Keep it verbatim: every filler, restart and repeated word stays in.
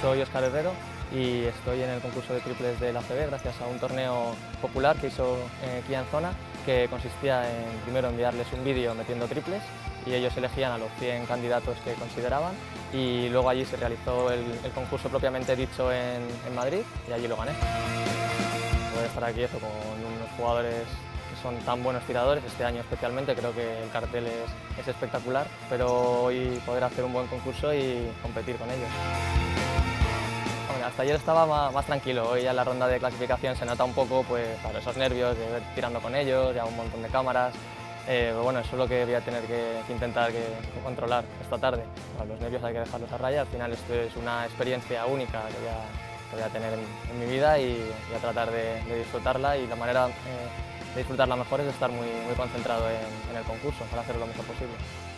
Soy Óscar Herrero y estoy en el concurso de triples del A C B gracias a un torneo popular que hizo eh, Kia en Zona, que consistía en primero enviarles un vídeo metiendo triples y ellos elegían a los cien candidatos que consideraban, y luego allí se realizó el, el concurso propiamente dicho en, en Madrid y allí lo gané. Poder estar aquí eso, con unos jugadores que son tan buenos tiradores, este año especialmente creo que el cartel es, es espectacular, pero hoy poder hacer un buen concurso y competir con ellos. Bueno, hasta ayer estaba más, más tranquilo, hoy ya en la ronda de clasificación se nota un poco pues, claro, esos nervios de ver tirando con ellos, ya un montón de cámaras. Eh, pero bueno, eso es lo que voy a tener que, que intentar que, que controlar esta tarde. Bueno, los nervios hay que dejarlos a raya, al final esto es una experiencia única que voy a, que voy a tener en, en mi vida y voy a tratar de, de disfrutarla, y la manera eh, de disfrutarla mejor es estar muy, muy concentrado en, en el concurso para hacerlo lo mejor posible.